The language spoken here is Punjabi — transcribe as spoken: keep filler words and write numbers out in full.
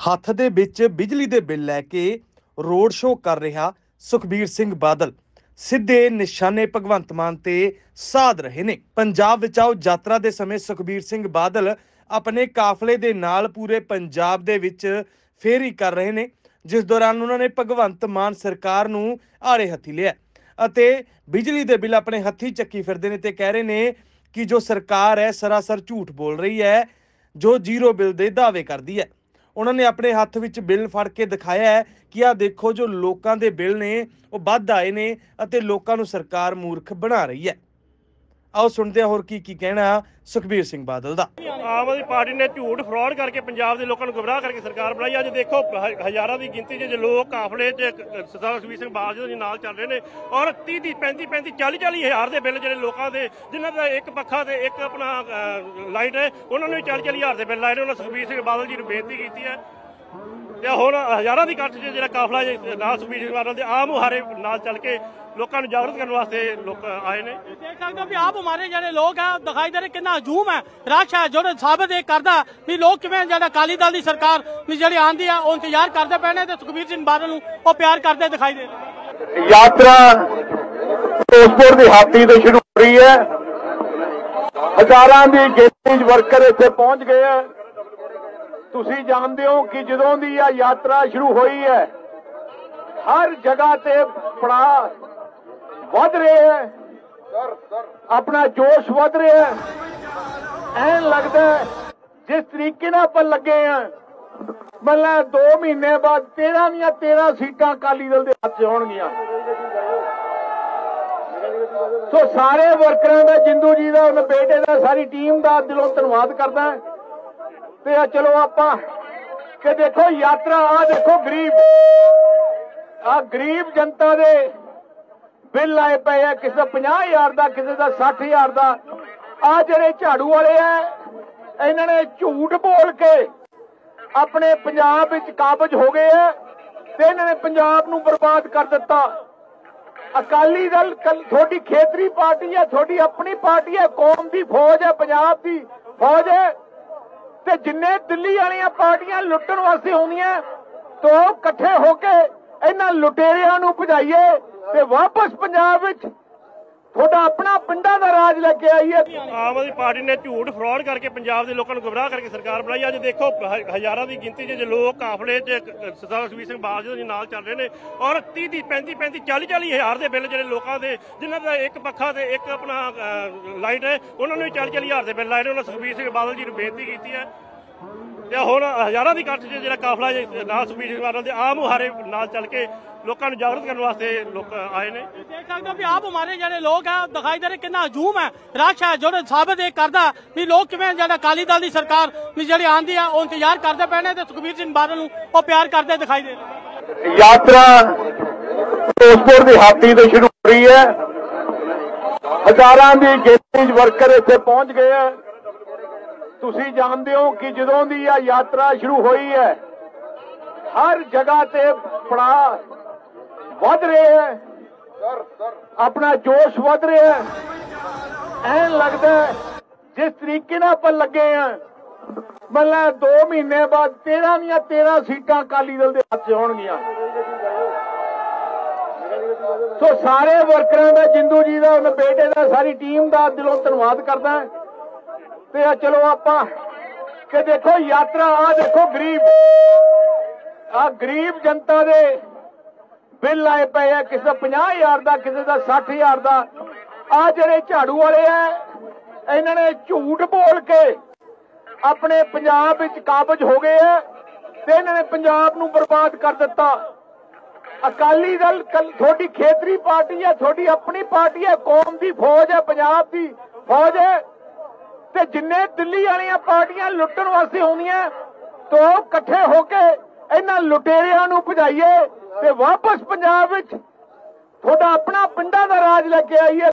ਹੱਥ ਦੇ ਵਿੱਚ ਬਿਜਲੀ ਦੇ ਬਿੱਲ ਲੈ ਕੇ ਰੋਡ ਸ਼ੋਅ ਕਰ ਰਿਹਾ ਸੁਖਬੀਰ ਸਿੰਘ ਬਾਦਲ ਸਿੱਧੇ ਨਿਸ਼ਾਨੇ ਭਗਵੰਤ ਮਾਨ ਤੇ ਸਾਧ ਰਹੇ ਨੇ। ਪੰਜਾਬ ਬਚਾਓ ਯਾਤਰਾ ਦੇ ਸਮੇਂ ਸੁਖਬੀਰ ਸਿੰਘ ਬਾਦਲ ਆਪਣੇ ਕਾਫਲੇ ਦੇ ਨਾਲ ਪੂਰੇ ਪੰਜਾਬ ਦੇ ਵਿੱਚ ਫੇਰੀ ਕਰ ਰਹੇ ਨੇ, ਜਿਸ ਦੌਰਾਨ ਉਹਨਾਂ ਨੇ ਭਗਵੰਤ ਮਾਨ ਸਰਕਾਰ ਨੂੰ ਆੜੇ ਹੱਥੀ ਲਿਆ ਅਤੇ ਬਿਜਲੀ ਦੇ ਬਿੱਲ ਆਪਣੇ ਹੱਥੀ ਚੱਕੀ ਫਿਰਦੇ ਨੇ ਤੇ ਕਹਿ ਰਹੇ ਨੇ ਕਿ ਜੋ ਸਰਕਾਰ ਹੈ ਸਰਾਸਰ ਝੂਠ ਬੋਲ ਰਹੀ ਹੈ, ਜੋ ਜ਼ੀਰੋ ਬਿੱਲ ਦੇ ਦਾਅਵੇ ਕਰਦੀ ਹੈ। उन्होंने अपने हाथ विच बिल फड़ के दिखाया है कि आ देखो जो लोगों के बिल ने वो वध आए ने अते लोगों नूं सरकार मूर्ख बना रही है। आओ सुनते हैं होर की की कहना सुखबीर सिंह बादल दा। आम आदमी पार्टी ने झूठ फ्रॉड करके पंजाब के लोगों को गुमराह करके सरकार बनाई। अज देखो हज़ारों की गिनती च लोग काफले सरदार सुखबीर सिंह बादल जी नाल चल रहे हैं और तीह तीह पैंती पैंती चाली चाली हज़ार के बिल जो लोगों के जिन्हों का एक पखा तो एक अपना लाइट है उन्होंने भी चाली चाली हज़ार के बिल लाए। उन्होंने सुखबीर सिंह बादल जी ने बेनती की है ਹੁਣ ਹਜ਼ਾਰਾਂ ਦੀ ਇਕੱਠ ਜਿਹੜਾ ਕਾਫਲਾ ਨਾਲ ਸੁਖਬੀਰ ਸਿੰਘ ਬਾਦਲ ਦੇ ਆਮ ਮੁਹਾਰੇ ਨਾਲ ਚੱਲ ਕੇ ਲੋਕਾਂ ਨੂੰ ਜਾਗਰੂਕ ਕਰਨ ਵਾਸਤੇ ਲੋਕ ਆਏ ਨੇ। ਦੇਖ ਸਕਦੇ ਹੋ ਵੀ ਆਪ ਹਮਾਰੇ ਜਿਹੜੇ ਲੋਕ ਆ ਦਿਖਾਈ ਦੇ ਰਹੇ ਕਿੰਨਾ ਹਜੂਮ ਹੈ, ਰਸ਼ ਹੈ, ਜਿਹੜੇ ਸਾਬਤ ਇਹ ਕਰਦਾ ਵੀ ਲੋਕ ਕਿਵੇਂ ਜਿਹੜਾ ਅਕਾਲੀ ਦਲ ਦੀ ਸਰਕਾਰ ਵੀ ਜਿਹੜੀ ਆਂਦੀ ਆ ਉਹ ਇੰਤਜ਼ਾਰ ਕਰਦੇ ਪਏ ਨੇ ਤੇ ਸੁਖਬੀਰ ਸਿੰਘ ਬਾਦਲ ਨੂੰ ਉਹ ਪਿਆਰ ਕਰਦੇ ਦਿਖਾਈ ਦੇ ਰਹੇ। ਯਾਤਰਾ ਫਿਰੋਜ਼ਪੁਰ ਦੀ ਹਾਤੀ ਤੋਂ ਸ਼ੁਰੂ ਹੋ ਰਹੀ ਹੈ। ਹਜ਼ਾਰਾਂ ਦੀ ਗਿਣਤੀ ਚ ਵਰਕਰ ਇੱਥੇ ਪਹੁੰਚ ਗਏ ਆ। ਤੁਸੀਂ ਜਾਣਦੇ ਹੋ ਕਿ ਜਦੋਂ ਦੀ ਇਹ ਯਾਤਰਾ ਸ਼ੁਰੂ ਹੋਈ ਹੈ ਹਰ ਜਗ੍ਹਾ ਤੇ ਪੜਾਅ ਵਧ ਰਿਹਾ ਹੈ, ਆਪਣਾ ਜੋਸ਼ ਵਧ ਰਿਹਾ ਹੈ। ਐਂ ਲੱਗਦਾ ਜਿਸ ਤਰੀਕੇ ਨਾਲ ਆਪਾਂ ਲੱਗੇ ਆ ਮਤਲਬ ਦੋ ਮਹੀਨੇ ਬਾਅਦ ਤੇਰਾਂ ਦੀਆਂ ਤੇਰਾਂ ਸੀਟਾਂ ਅਕਾਲੀ ਦਲ ਦੇ ਹੱਥ 'ਚ ਹੋਣਗੀਆਂ। ਸੋ ਸਾਰੇ ਵਰਕਰਾਂ ਦਾ, ਜਿੰਦੂ ਜੀ ਦਾ, ਉਹਨਾਂ ਬੇਟੇ ਦਾ, ਸਾਰੀ ਟੀਮ ਦਾ ਦਿਲੋਂ ਧੰਨਵਾਦ ਕਰਦਾ। ਤੇ ਚਲੋ ਆਪਾਂ ਕਿ ਦੇਖੋ ਯਾਤਰਾ ਆ ਦੇਖੋ ਗਰੀਬ ਆ ਗਰੀਬ ਜਨਤਾ ਦੇ ਬਿੱਲ ਆਏ ਪਏ ਆ, ਕਿਸੇ ਦਾ ਪੰਜਾਹ ਹਜ਼ਾਰ ਦਾ, ਕਿਸੇ ਦਾ ਸੱਠ ਹਜ਼ਾਰ ਦਾ। ਆ ਜਿਹੜੇ ਝਾੜੂ ਵਾਲੇ ਆ ਇਹਨਾਂ ਨੇ ਝੂਠ ਬੋਲ ਕੇ ਆਪਣੇ ਪੰਜਾਬ ਵਿੱਚ ਕਾਬਜ ਹੋ ਗਏ ਆ ਤੇ ਇਹਨਾਂ ਨੇ ਪੰਜਾਬ ਨੂੰ ਬਰਬਾਦ ਕਰ ਦਿੱਤਾ। ਅਕਾਲੀ ਦਲ ਤੁਹਾਡੀ ਖੇਤਰੀ ਪਾਰਟੀ ਹੈ, ਤੁਹਾਡੀ ਆਪਣੀ ਪਾਰਟੀ ਹੈ, ਕੌਮ ਦੀ ਫੌਜ ਹੈ, ਪੰਜਾਬ ਦੀ ਫੌਜ ਹੈ ਤੇ ਜਿੰਨੇ ਦਿੱਲੀ ਵਾਲੀਆਂ ਪਾਰਟੀਆਂ ਲੁੱਟਣ ਵਾਸਤੇ ਆਉਂਦੀਆਂ ਤੋਂ ਇਕੱਠੇ ਹੋ ਕੇ ਇਹਨਾਂ ਲੁਟੇਰਿਆਂ ਨੂੰ ਭਜਾਈਏ ਤੇ ਵਾਪਸ ਪੰਜਾਬ ਵਿੱਚ ਤੁਹਾਡਾ ਆਪਣਾ ਪਿੰਡਾਂ ਦਾ ਰਾਜ ਲੈ ਕੇ ਆਈਏ। ਆਮ ਆਦਮੀ ਪਾਰਟੀ ਨੇ ਝੂਠ ਫਰॉड करके पंजाब के लोगों को गुमराह करके सरकार बनाई। अज देखो हज़ारों की गिनती च लोग काफले सरदार सुखबीर सिंह बादल जी नाल चल रहे हैं और तीह तीह पैंती पैंती चाली चाली हज़ार के बिल जो लोगों के जिन्हों का एक पखा तो एक अपना लाइट है उन्होंने भी चाली चाली हज़ार के बिल लाए। उन्होंने सुखबीर सिंह बादल जी ने बेनती की है ਹੁਣ ਹਜ਼ਾਰਾਂ ਦੀ ਇਕੱਠ ਜਿਹੜਾ ਕਾਫਲਾ ਨਾਲ ਸੁਖਬੀਰ ਸਿੰਘ ਬਾਦਲ ਦੇ ਆਮ ਮੁਹਾਰੇ ਨਾਲ ਚੱਲ ਕੇ ਲੋਕਾਂ ਨੂੰ ਜਾਗਰੂਕ ਕਰਨ ਵਾਸਤੇ ਲੋਕ ਆਏ ਨੇ। ਦੇਖ ਸਕਦੇ ਹੋ ਵੀ ਆਪ ਹਮਾਰੇ ਜਿਹੜੇ ਲੋਕ ਆ ਦਿਖਾਈ ਦੇ ਰਹੇ ਕਿੰਨਾ ਹਜੂਮ ਹੈ, ਰਸ਼ ਹੈ, ਜਿਹੜੇ ਸਾਬਤ ਇਹ ਕਰਦਾ ਵੀ ਲੋਕ ਕਿਵੇਂ ਜਿਹੜਾ ਅਕਾਲੀ ਦਲ ਦੀ ਸਰਕਾਰ ਵੀ ਜਿਹੜੀ ਆਂਦੀ ਆ ਉਹ ਇੰਤਜ਼ਾਰ ਕਰਦੇ ਪਏ ਨੇ ਤੇ ਸੁਖਬੀਰ ਸਿੰਘ ਬਾਦਲ ਨੂੰ ਉਹ ਪਿਆਰ ਕਰਦੇ ਦਿਖਾਈ ਦੇ ਰਹੇ। ਯਾਤਰਾ ਫਿਰੋਜ਼ਪੁਰ ਦੀ ਹਾਤੀ ਤੋਂ ਸ਼ੁਰੂ ਹੋ ਰਹੀ ਹੈ। ਹਜ਼ਾਰਾਂ ਦੀ ਗਿਣਤੀ ਚ ਵਰਕਰ ਇੱਥੇ ਪਹੁੰਚ ਗਏ ਆ। ਤੁਸੀਂ ਜਾਣਦੇ ਹੋ ਕਿ ਜਦੋਂ ਦੀ ਇਹ ਯਾਤਰਾ ਸ਼ੁਰੂ ਹੋਈ ਹੈ ਹਰ ਜਗ੍ਹਾ ਤੇ ਪੜਾਅ ਵਧ ਰਿਹਾ ਹੈ, ਆਪਣਾ ਜੋਸ਼ ਵਧ ਰਿਹਾ ਹੈ। ਐਂ ਲੱਗਦਾ ਜਿਸ ਤਰੀਕੇ ਨਾਲ ਆਪਾਂ ਲੱਗੇ ਆ ਮਤਲਬ ਦੋ ਮਹੀਨੇ ਬਾਅਦ ਤੇਰਾਂ ਦੀਆਂ ਤੇਰਾਂ ਸੀਟਾਂ ਅਕਾਲੀ ਦਲ ਦੇ ਹੱਥ 'ਚ ਹੋਣਗੀਆਂ। ਸੋ ਸਾਰੇ ਵਰਕਰਾਂ ਦਾ, ਜਿੰਦੂ ਜੀ ਦਾ, ਉਹਨਾਂ ਬੇਟੇ ਦਾ, ਸਾਰੀ ਟੀਮ ਦਾ ਦਿਲੋਂ ਧੰਨਵਾਦ ਕਰਦਾ। ਤੇ ਚਲੋ ਆਪਾਂ ਕਿ ਦੇਖੋ ਯਾਤਰਾ ਆ ਦੇਖੋ ਗਰੀਬ ਆ ਗਰੀਬ ਜਨਤਾ ਦੇ ਬਿੱਲ ਆਏ ਪਏ ਆ, ਕਿਸੇ ਦਾ ਪੰਜਾਹ ਹਜ਼ਾਰ ਦਾ, ਕਿਸੇ ਦਾ ਸੱਠ ਹਜ਼ਾਰ ਦਾ। ਆ ਜਿਹੜੇ ਝਾੜੂ ਵਾਲੇ ਆ ਇਹਨਾਂ ਨੇ ਝੂਠ ਬੋਲ ਕੇ ਆਪਣੇ ਪੰਜਾਬ ਵਿੱਚ ਕਾਬਜ ਹੋ ਗਏ ਆ ਤੇ ਇਹਨਾਂ ਨੇ ਪੰਜਾਬ ਨੂੰ ਬਰਬਾਦ ਕਰ ਦਿੱਤਾ। ਅਕਾਲੀ ਦਲ ਤੁਹਾਡੀ ਖੇਤਰੀ ਪਾਰਟੀ ਹੈ, ਤੁਹਾਡੀ ਆਪਣੀ ਪਾਰਟੀ ਹੈ, ਕੌਮ ਦੀ ਫੌਜ ਹੈ, ਪੰਜਾਬ ਦੀ ਫੌਜ ਹੈ ਤੇ ਜਿੰਨੇ ਦਿੱਲੀ ਵਾਲੀਆਂ ਪਾਰਟੀਆਂ ਲੁੱਟਣ ਵਾਸਤੇ ਆਉਂਦੀਆਂ ਤੋਂ ਇਕੱਠੇ ਹੋ ਕੇ ਇਹਨਾਂ ਲੁਟੇਰਿਆਂ ਨੂੰ ਭਜਾਈਏ ਤੇ ਵਾਪਸ ਪੰਜਾਬ ਵਿੱਚ ਤੁਹਾਡਾ ਆਪਣਾ ਪਿੰਡਾਂ ਦਾ ਰਾਜ ਲੈ ਕੇ ਆਈਏ।